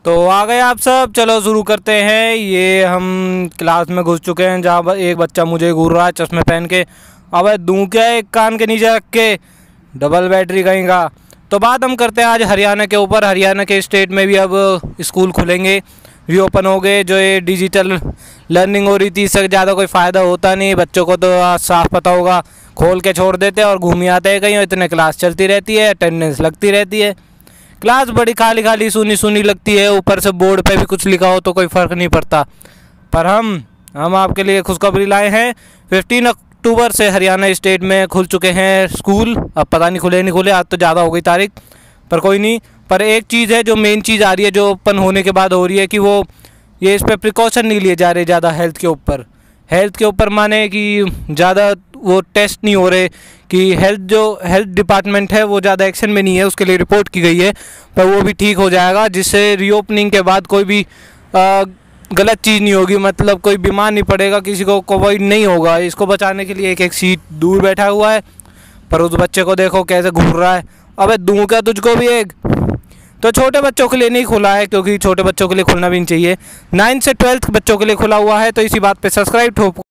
तो आ गए आप सब, चलो शुरू करते हैं। ये हम क्लास में घुस चुके हैं जहाँ एक बच्चा मुझे घूर रहा है चश्मे पहन के। अबे दूं क्या एक कान के नीचे रख के, डबल बैटरी कहेगा। तो बात हम करते हैं आज हरियाणा के ऊपर। हरियाणा के स्टेट में भी अब स्कूल खुलेंगे, रीओपन हो गए। जो ये डिजिटल लर्निंग हो रही थी इससे ज़्यादा कोई फ़ायदा होता नहीं। बच्चों को तो साफ पता होगा, खोल के छोड़ देते हैं और घूम आते हैं कहीं, इतने क्लास चलती रहती है, अटेंडेंस लगती रहती है। क्लास बड़ी खाली खाली सुनी सुनी लगती है, ऊपर से बोर्ड पे भी कुछ लिखा हो तो कोई फ़र्क नहीं पड़ता। पर हम आपके लिए खुशखबरी लाए हैं। 15 अक्टूबर से हरियाणा स्टेट में खुल चुके हैं स्कूल। अब पता नहीं खुले नहीं खुले, आज तो ज़्यादा हो गई तारीख, पर कोई नहीं। पर एक चीज़ है जो मेन चीज़ आ रही है, जो ओपन होने के बाद हो रही है, कि वो ये इस पर प्रिकॉशन नहीं लिए जा रहे ज़्यादा हेल्थ के ऊपर। हेल्थ के ऊपर माने कि ज़्यादा वो टेस्ट नहीं हो रहे, कि हेल्थ डिपार्टमेंट है वो ज़्यादा एक्शन में नहीं है, उसके लिए रिपोर्ट की गई है। पर वो भी ठीक हो जाएगा, जिससे रीओपनिंग के बाद कोई भी गलत चीज़ नहीं होगी। मतलब कोई बीमार नहीं पड़ेगा, किसी को कोविड नहीं होगा। इसको बचाने के लिए एक एक सीट दूर बैठा हुआ है, पर उस बच्चे को देखो कैसे घूर रहा है। अबे दूँ क्या तुझको भी एक। तो छोटे बच्चों के लिए नहीं खुला है, क्योंकि छोटे बच्चों के लिए खुलना भी नहीं चाहिए। 9 से 12th बच्चों के लिए खुला हुआ है। तो इसी बात पे सब्सक्राइब ठोक